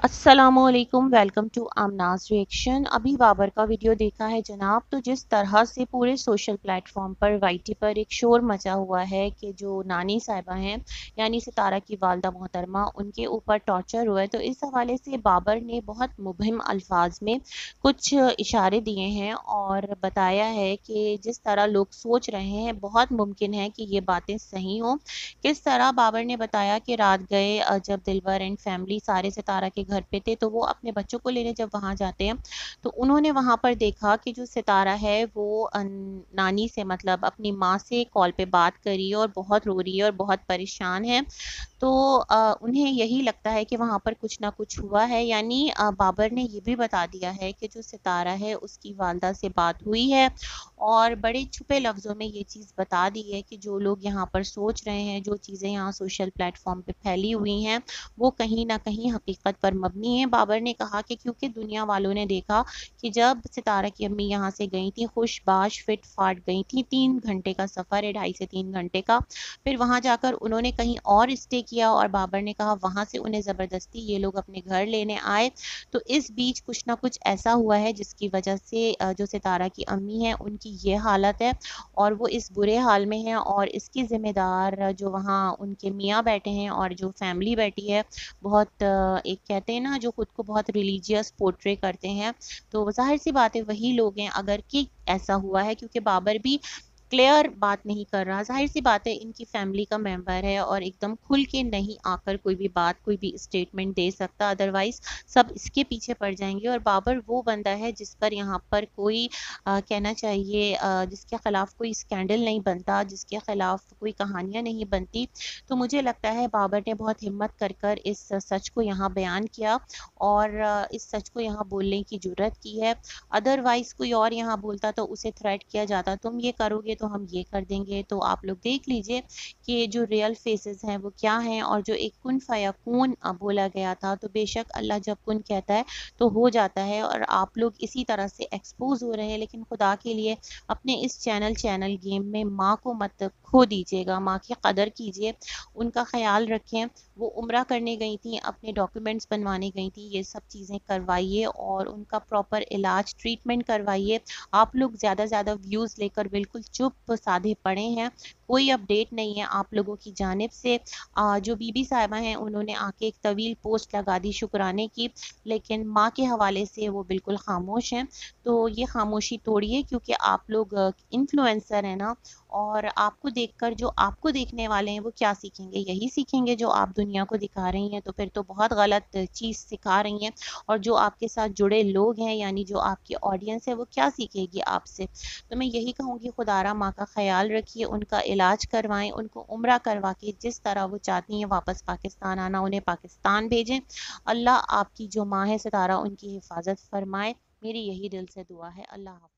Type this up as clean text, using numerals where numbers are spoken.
अस्सलामुअलैकुम, welcome to आमनाज reaction. अभी बाबर का वीडियो देखा है जनाब, तो जिस तरह से पूरे सोशल प्लेटफॉर्म पर वाईटी पर एक शोर मचा हुआ है कि जो नानी साहिबा हैं यानी सितारा की वालदा मोहतरमा, उनके ऊपर टॉर्चर हुआ है, तो इस हवाले से बाबर ने बहुत मुबहिम अल्फाज में कुछ इशारे दिए हैं और बताया है कि जिस तरह लोग सोच रहे हैं बहुत मुमकिन है कि ये बातें सही हों। किस तरह बाबर ने बताया कि रात गए जब दिलबर एंड फैमिली सारे सितारा के घर पे थे, तो वो अपने बच्चों को लेने जब वहाँ जाते हैं तो उन्होंने वहाँ पर देखा कि जो सितारा है वो नानी से मतलब अपनी माँ से कॉल पे बात करी और बहुत रो रही है और बहुत परेशान है। तो उन्हें यही लगता है कि वहाँ पर कुछ ना कुछ हुआ है, यानी बाबर ने ये भी बता दिया है कि जो सितारा है उसकी वालदा से बात हुई है और बड़े छुपे लफ्ज़ों में ये चीज़ बता दी है कि जो लोग यहाँ पर सोच रहे हैं, जो चीज़ें यहाँ सोशल प्लेटफॉर्म पे फैली हुई हैं, वो कहीं ना कहीं हकीकत पर मबनी है। बाबर ने कहा कि क्योंकि दुनिया वालों ने देखा कि जब सितारा की अम्मी यहाँ से गई थी खुशबाश फिट फाट गई थी, 3 घंटे का सफ़र है, 2.5 से 3 घंटे का, फिर वहां जाकर उन्होंने कहीं और स्टे किया और बाबर ने कहा वहां से उन्हें ज़बरदस्ती ये लोग अपने घर लेने आए। तो इस बीच कुछ ना कुछ ऐसा हुआ है जिसकी वजह से जो सितारा की अम्मी है उनकी ये हालत है और वो इस बुरे हाल में है, और इसकी ज़िम्मेदार जो वहाँ उनके मियाँ बैठे हैं और जो फैमिली बैठी है, बहुत एक कहते हैं ना जो खुद को बहुत रिलीजियस पोर्ट्रे करते हैं, तो जाहिर सी बात है वही लोग हैं अगर कि ऐसा हुआ है, क्योंकि बाबर भी क्लियर बात नहीं कर रहा। जाहिर सी बात है इनकी फैमिली का मेंबर है और एकदम खुल के नहीं आकर कोई भी बात कोई भी स्टेटमेंट दे सकता, अदरवाइज सब इसके पीछे पड़ जाएंगे। और बाबर वो बंदा है जिस पर यहाँ पर कोई कहना चाहिए जिसके खिलाफ कोई स्कैंडल नहीं बनता, जिसके खिलाफ कोई कहानियां नहीं बनती। तो मुझे लगता है बाबर ने बहुत हिम्मत कर कर इस सच को यहाँ बयान किया और इस सच को यहाँ बोलने की जुर्रत की है। अदरवाइज कोई और यहाँ बोलता तो उसे थ्रेट किया जाता, तुम ये करोगे तो हम ये कर देंगे। तो आप लोग देख लीजिए कि जो रियल फेसेस हैं वो क्या हैं, और जो एक कुन फयाकून बोला गया था, तो बेशक अल्लाह जब कुन कहता है तो हो जाता है, और आप लोग इसी तरह से एक्सपोज हो रहे हैं। लेकिन खुदा के लिए अपने इस चैनल चैनल गेम में माँ को मत खो दीजिएगा, माँ की कदर कीजिए, उनका ख्याल रखें। वो उम्रा करने गई थी, अपने डॉक्यूमेंट्स बनवाने गई थी, ये सब चीज़ें करवाइए और उनका प्रॉपर इलाज ट्रीटमेंट करवाइए। आप लोग ज़्यादा ज़्यादा व्यूज़ लेकर बिल्कुल चुप साधे पड़े हैं, कोई अपडेट नहीं है आप लोगों की जानिब से। जो बीबी साहिबा हैं उन्होंने आके एक तवील पोस्ट लगा दी शुक्राने की, लेकिन माँ के हवाले से वो बिल्कुल खामोश हैं। तो ये खामोशी तोड़िए, क्योंकि आप लोग इन्फ्लुएंसर हैं ना, और आपको देखकर जो आपको देखने वाले हैं वो क्या सीखेंगे, यही सीखेंगे जो आप दुनिया को दिखा रही हैं, तो फिर तो बहुत गलत चीज़ सिखा रही हैं। और जो आपके साथ जुड़े लोग हैं यानी जो आपकी ऑडियंस है वो क्या सीखेगी आपसे। तो मैं यही कहूँगी खुदारा माँ का ख्याल रखिए, उनका इलाज करवाएं, उनको उम्रा करवा के जिस तरह वो चाहती हैं वापस पाकिस्तान आना उन्हें पाकिस्तान भेजें। अल्लाह आपकी जो माँ है सितारा उनकी हिफाजत फरमाए, मेरी यही दिल से दुआ है। अल्लाह हाफ़िज़।